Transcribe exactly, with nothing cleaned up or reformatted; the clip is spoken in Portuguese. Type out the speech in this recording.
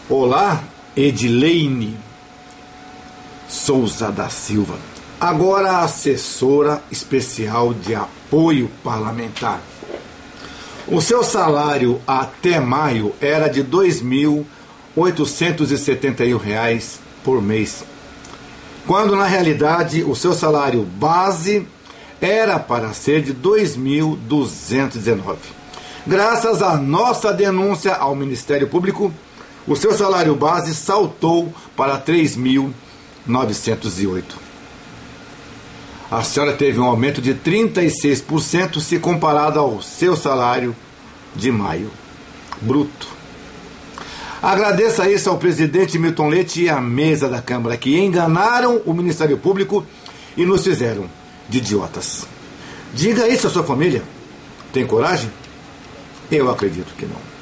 Olá, Edileine Souza da Silva, agora assessora especial de apoio parlamentar. O seu salário até maio era de dois mil oitocentos e setenta e um reais por mês, quando na realidade o seu salário base era para ser de dois mil duzentos e dezenove. Graças à nossa denúncia ao Ministério Público, o seu salário base saltou para três mil novecentos e oito. A senhora teve um aumento de trinta e seis por cento se comparado ao seu salário de maio, bruto. Agradeça isso ao presidente Milton Leite e à mesa da Câmara, que enganaram o Ministério Público e nos fizeram de idiotas. Diga isso à sua família. Tem coragem? Eu acredito que não.